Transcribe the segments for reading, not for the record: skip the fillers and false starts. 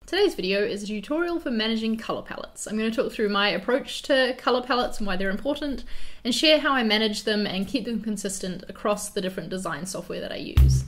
Today's video is a tutorial for managing color palettes. I'm going to talk through my approach to color palettes and why they're important, and share how I manage them and keep them consistent across the different design software that I use.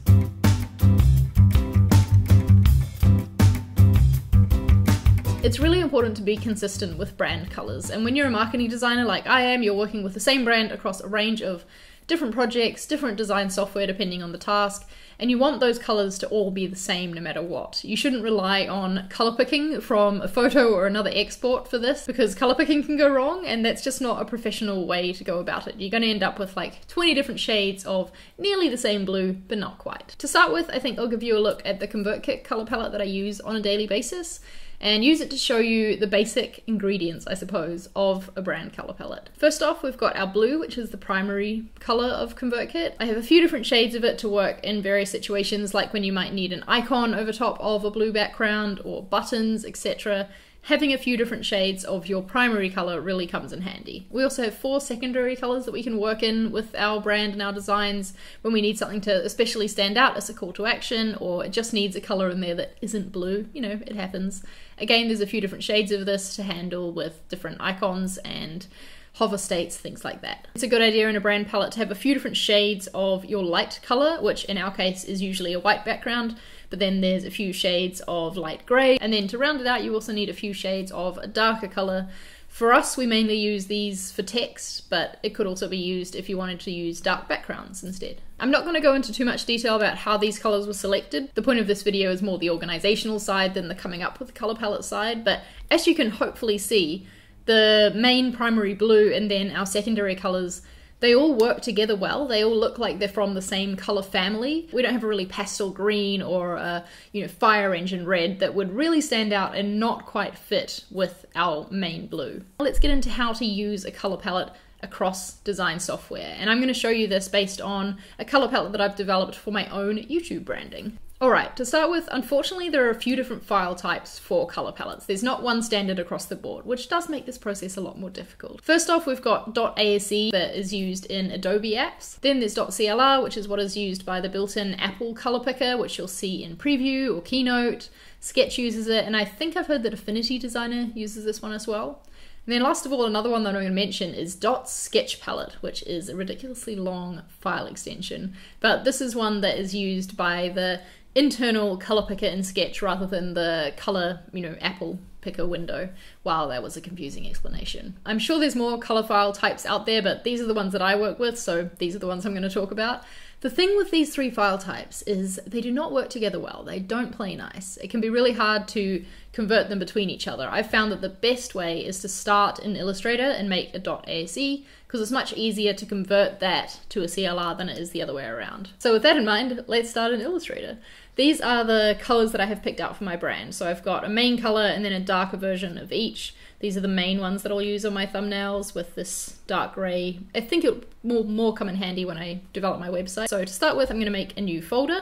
It's really important to be consistent with brand colors, and when you're a marketing designer like I am, you're working with the same brand across a range of different projects, different design software depending on the task, and you want those colors to all be the same no matter what. You shouldn't rely on color picking from a photo or another export for this, because color picking can go wrong, and that's just not a professional way to go about it. You're going to end up with like 20 different shades of nearly the same blue, but not quite. To start with, I think I'll give you a look at the ConvertKit color palette that I use on a daily basis, and use it to show you the basic ingredients, I suppose, of a brand color palette. First off, we've got our blue, which is the primary color of ConvertKit. I have a few different shades of it to work in various situations, like when you might need an icon over top of a blue background or buttons, etc. Having a few different shades of your primary color really comes in handy. We also have 4 secondary colors that we can work in with our brand and our designs when we need something to especially stand out as a call to action, or it just needs a color in there that isn't blue. You know, it happens. Again, there's a few different shades of this to handle with different icons and hover states, things like that. It's a good idea in a brand palette to have a few different shades of your light color, which in our case is usually a white background, but then there's a few shades of light gray, and then to round it out you also need a few shades of a darker color. For us, we mainly use these for text, but it could also be used if you wanted to use dark backgrounds instead. I'm not going to go into too much detail about how these colors were selected. The point of this video is more the organizational side than the coming up with the color palette side, but as you can hopefully see, the main primary blue and then our secondary colors, they all work together well. They all look like they're from the same color family. We don't have a really pastel green or a fire engine red that would really stand out and not quite fit with our main blue. Let's get into how to use a color palette across design software. And I'm going to show you this based on a color palette that I've developed for my own YouTube branding. Alright, to start with, unfortunately there are a few different file types for color palettes. There's not one standard across the board, which does make this process a lot more difficult. First off, we've got .ase that is used in Adobe apps. Then there's .clr, which is what is used by the built-in Apple color picker, which you'll see in Preview or Keynote. Sketch uses it, and I think I've heard that Affinity Designer uses this one as well. And then last of all, another one that I'm going to mention is .sketch palette, which is a ridiculously long file extension. But this is one that is used by the internal color picker in Sketch rather than the color, Apple picker window. Wow, that was a confusing explanation. I'm sure there's more color file types out there, but these are the ones that I work with, so these are the ones I'm going to talk about. The thing with these 3 file types is they do not work together well. They don't play nice. It can be really hard to convert them between each other. I've found that the best way is to start in Illustrator and make a .ase, because it's much easier to convert that to a CLR than it is the other way around. So with that in mind, let's start in Illustrator. These are the colors that I have picked out for my brand. So I've got a main color and then a darker version of each. These are the main ones that I'll use on my thumbnails with this dark gray. I think it will more come in handy when I develop my website. So to start with, I'm going to make a new folder,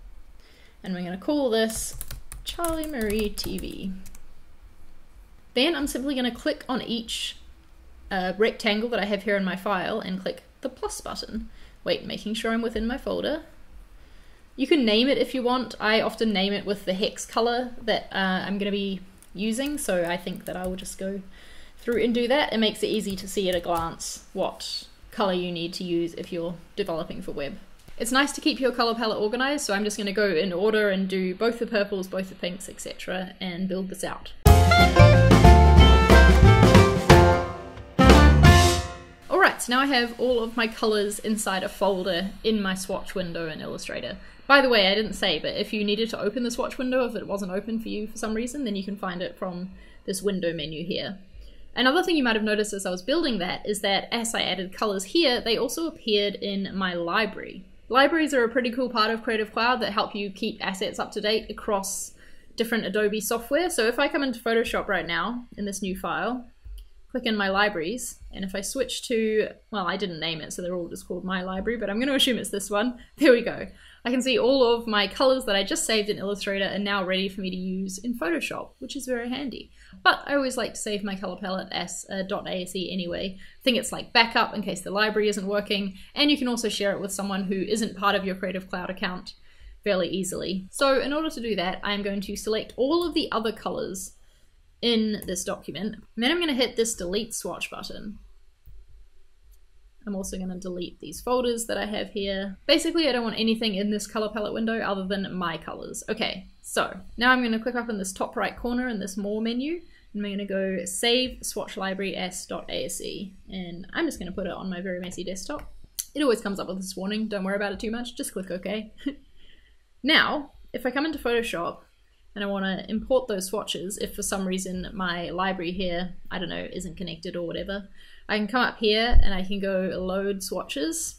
and we're going to call this Charlie Marie TV. Then I'm simply going to click on each rectangle that I have here in my file and click the plus button. Wait, making sure I'm within my folder. You can name it if you want. I often name it with the hex color that I'm going to be using, so I think that I will just go through and do that. It makes it easy to see at a glance what color you need to use if you're developing for web. It's nice to keep your color palette organized, so I'm just going to go in order and do both the purples, both the pinks, etc., and build this out. Alright, so now I have all of my colors inside a folder in my swatch window in Illustrator. By the way, I didn't say, but if you needed to open the swatch window, if it wasn't open for you for some reason, then you can find it from this window menu here. Another thing you might have noticed as I was building that is that as I added colors here, they also appeared in my library. Libraries are a pretty cool part of Creative Cloud that help you keep assets up to date across different Adobe software. So if I come into Photoshop right now in this new file, click in my libraries, and if I switch to, well, I didn't name it, so they're all just called my library, but I'm going to assume it's this one. There we go. I can see all of my colors that I just saved in Illustrator are now ready for me to use in Photoshop, which is very handy. But I always like to save my color palette as a .ase anyway. I think it's like backup in case the library isn't working, and you can also share it with someone who isn't part of your Creative Cloud account fairly easily. So in order to do that, I'm going to select all of the other colors in this document, and then I'm going to hit this delete swatch button. I'm also going to delete these folders that I have here. Basically, I don't want anything in this color palette window other than my colors. Okay, so now I'm going to click up in this top right corner in this more menu, and I'm going to go save swatch library s.ase, and I'm just going to put it on my very messy desktop. It always comes up with this warning, don't worry about it too much, just click OK. Now, if I come into Photoshop and I want to import those swatches, if for some reason my library here, I don't know, isn't connected or whatever, I can come up here and I can go load swatches,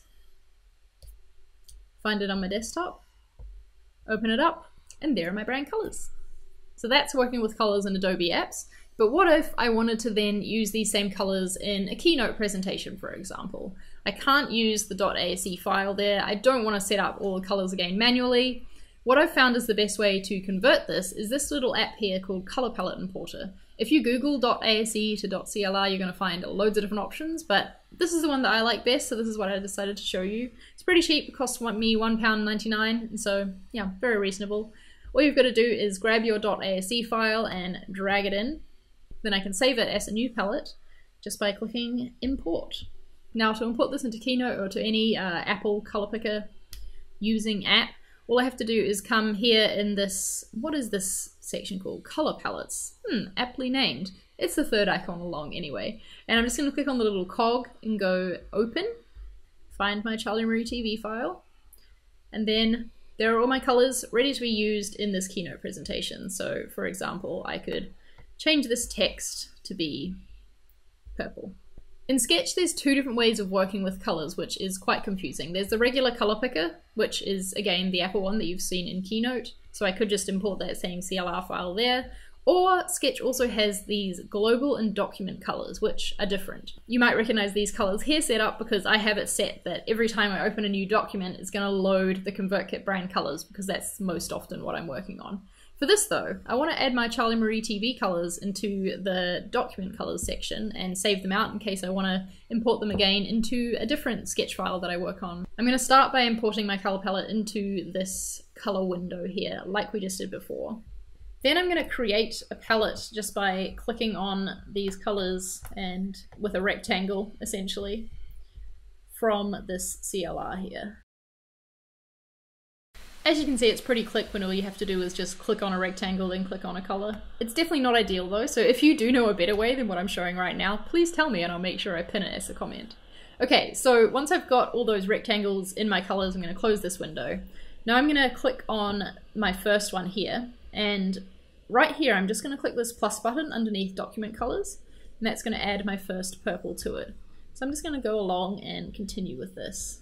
find it on my desktop, open it up, and there are my brand colors. So that's working with colors in Adobe Apps. But what if I wanted to then use these same colors in a Keynote presentation, for example? I can't use the .ase file there. I don't want to set up all the colors again manually. What I've found is the best way to convert this is this little app here called Color Palette Importer. If you Google .ase to .clr, you're going to find loads of different options, but this is the one that I like best, so this is what I decided to show you. It's pretty cheap, it costs me £1.99, so yeah, very reasonable. All you've got to do is grab your .ase file and drag it in. Then I can save it as a new palette just by clicking import. Now to import this into Keynote or to any Apple color picker using app, all I have to do is come here in this, what is this section called? Color palettes. Aptly named. It's the third icon along anyway. And I'm just going to click on the little cog and go open, find my Charlie Marie TV file, and then there are all my colors ready to be used in this Keynote presentation. So for example, I could change this text to be purple. In Sketch, there's two different ways of working with colors, which is quite confusing. There's the regular color picker, which is again the Apple one that you've seen in Keynote. So I could just import that same CLR file there. Or Sketch also has these global and document colors, which are different. You might recognize these colors here set up because I have it set that every time I open a new document, it's going to load the ConvertKit brand colors because that's most often what I'm working on. For this though, I want to add my Charlie Marie TV colors into the document colors section and save them out in case I want to import them again into a different Sketch file that I work on. I'm going to start by importing my color palette into this color window here, like we just did before. Then I'm going to create a palette just by clicking on these colors and with a rectangle essentially from this CLR here. As you can see, it's pretty quick when all you have to do is just click on a rectangle and click on a color. It's definitely not ideal though, so if you do know a better way than what I'm showing right now, please tell me and I'll make sure I pin it as a comment. Okay, so once I've got all those rectangles in my colors, I'm going to close this window. Now I'm going to click on my first one here, and right here I'm just going to click this plus button underneath document colors, and that's going to add my first purple to it. So I'm just going to go along and continue with this.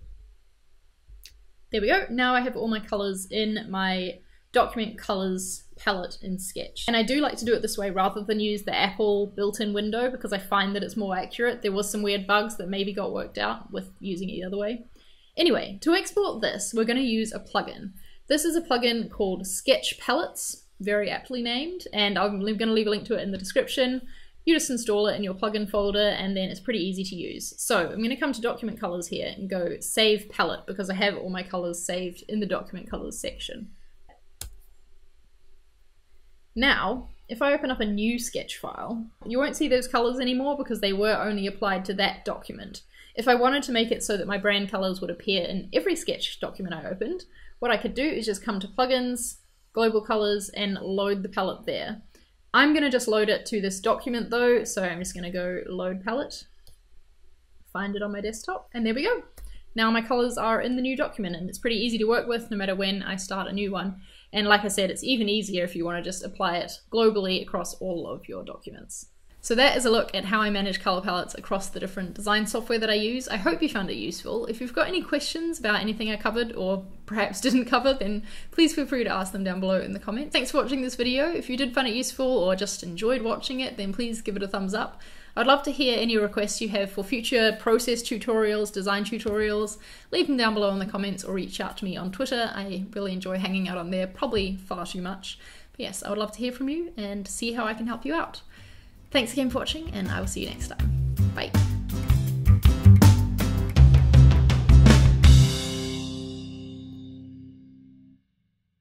There we go. Now I have all my colors in my document colors palette in Sketch. And I do like to do it this way rather than use the Apple built-in window because I find that it's more accurate. There was some weird bugs that maybe got worked out with using it the other way. Anyway, to export this, we're going to use a plugin. This is a plugin called Sketch Palettes, very aptly named, and I'm going to leave a link to it in the description. You just install it in your plugin folder and then it's pretty easy to use. So I'm going to come to document colors here and go save palette because I have all my colors saved in the document colors section. Now, if I open up a new Sketch file, you won't see those colors anymore because they were only applied to that document. If I wanted to make it so that my brand colors would appear in every Sketch document I opened, what I could do is just come to plugins, global colors, and load the palette there. I'm going to just load it to this document though, so I'm just going to go load palette, find it on my desktop, and there we go. Now my colors are in the new document and it's pretty easy to work with no matter when I start a new one. And like I said, it's even easier if you want to just apply it globally across all of your documents. So that is a look at how I manage color palettes across the different design software that I use. I hope you found it useful. If you've got any questions about anything I covered or perhaps didn't cover, then please feel free to ask them down below in the comments. Thanks for watching this video. If you did find it useful or just enjoyed watching it, then please give it a thumbs up. I'd love to hear any requests you have for future process tutorials, design tutorials. Leave them down below in the comments or reach out to me on Twitter. I really enjoy hanging out on there, probably far too much. But yes, I would love to hear from you and see how I can help you out. Thanks again for watching, and I will see you next time. Bye.